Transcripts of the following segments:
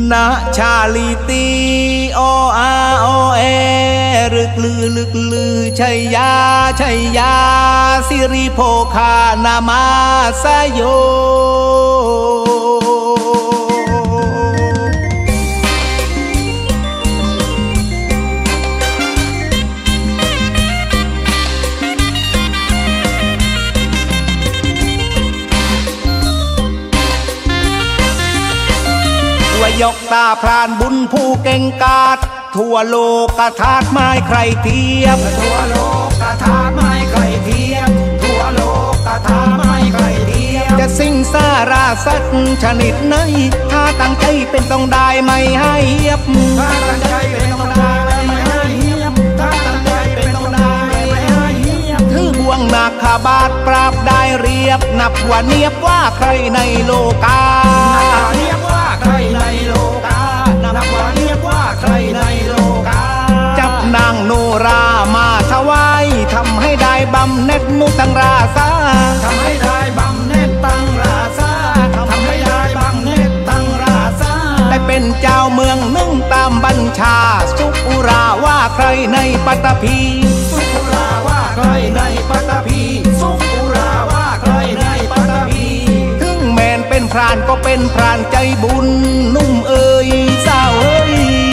นะชาลีตีโออาโอเอลึกลือชัยยาสิริโภคานามาสโยยกตาพรานบุญผู้เก่งกาจทั่วโลกกระทาดไม้ใครเทียบทั่วโลกกระทาดไม้ใครเทียบทั่วโลกกระทาดไม้ใครเทียบจะสิ่งสาราสัตว์ชนิดไหนถ้าตั้งใจเป็นต้องได้ไม่ให้เหียบถ้าตั้งใจเป็นต้องได้ไม่ให้เหียบถ้าตั้งใจเป็นต้องได้ไม่ให้เหียบถือบ่วงนาคบาทปราบได้เรียบนับว่าเนียบว่าใครในโลกาเนียบว่าใครในโลกานับว่าเนียบว่าใครในโลกาจับนางโนรามาถวายทำให้ได้บำเหน็จมุตังราซาทำให้ได้บำเหน็จตังราซาทำให้ได้บำเหน็จตังราซาได้เป็นเจ้าเมืองนึ่งตามบัญชาสุอุราว่าใครในปัตตภีสุอุราว่าใครในปัตตภีสุอุราว่าใครในปัตตภีถึงแมนเป็นพรานก็เป็นพรานใจบุญนุ่มเอ่ยสาวเอ้ย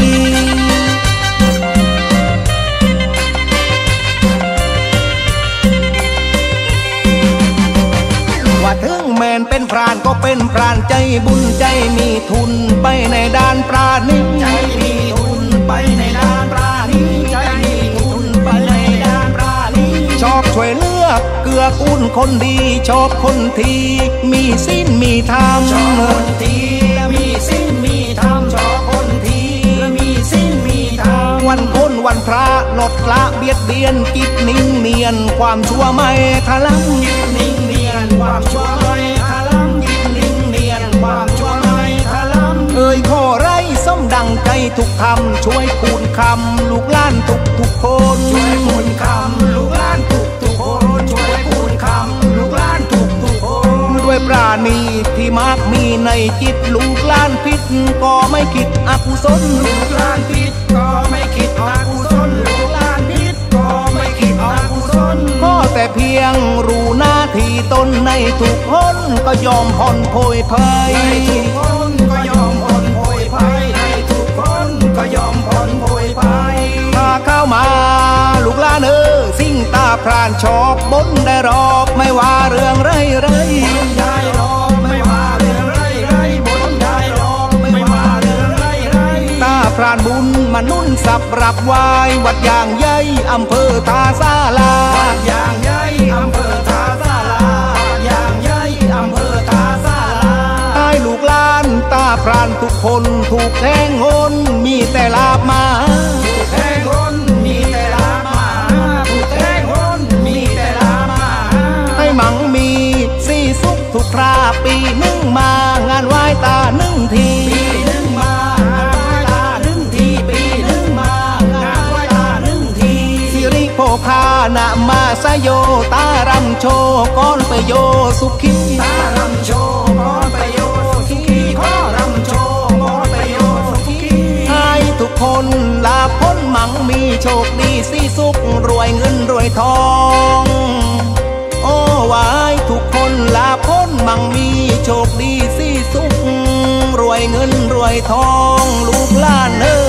ว่าถึงแมนเป็นพรานก็เป็นพรานใจบุญใจมีทุนไปในด้านปราณีใจมีทุนไปในด้านปราณีใจมีทุนไปในด้านปราณีชอบช่วยเหลือเกื้อกูลคนดีชอบคนที่มีศีลมีธรรมชอบคนที่มีศีลมีธรรมชอบคนที่มีศีลมีธรรมวันพ้นวันพระลดละเบียดเบียนกิจนิ่งเนียนความชั่วไม่ทะลังกิจนิ่งเนียนความชั่วไม่ทะลังกิจนิ่งเนียนความชั่วไม่ทะลังเอ่ยขอไรสมดังใจทุกคำช่วยคูณคำลูกหลานทุกคนช่วยคูณคำลูกหลานทุกคนช่วยคูณคำลูกหลานทุกคนด้วยปราณีที่มากมีในจิตลูกหลานผิดก็ไม่คิดอกุศลลูกหลานผิดก็ไม่คิดอกุศลลูกหลานผิดก็ไม่คิดอกุศลขอแต่เพียงรู้หน้าที่ตนในทุกคนก็ยอมผ่อนโพยภัยในทุกคนก็ยอมผ่อนโพยภัยในทุกคนก็ยอมผ่อนโพยภัยถ้าเข้ามาลูกหลานสิ่งตาพรานชอบบนได้รอบไม่ว่าเรื่องไรได้รอบไม่ว่าเรื่องไรบนได้รอบไม่ว่าเรื่องไรตาพรานบุญมานุ่นสับรับวายวัดยางใหญ่อำเภอท่าสาลาวัดยางใหญ่อำเภอท่าสาลาวัดยางใหญ่อำเภอท่าสาลาใต้ลูกหลานตาพรานทุกคนถูกแทงหนมีแต่ลาบมาถูกแทงหนมีแต่ลาบมาถูกแทงหนมีแต่ลาบมาให้มั่งมีสีสุขทุกคราปีหนึ่งมางานไหว้ตาหนึ่งทีปีหนึ่งมางานไหว้ตาหนึ่งทีปีหนึ่งมางานไหว้ตาหนึ่งทีสิริโภคานะมาสโยตารำโชก้อนไปโยสุขีตารำโชก้อนไปโยสุขีขอรำโชก้อนไปโยสุขีให้ทุกคนลาพ้นมั่งมีโชคดีสีสุขรวยเงินรวยทองโอ้วายทุกคนลาพ้นมั่งมีโชคดีสีสุขรวยเงินรวยทองลูกหลาน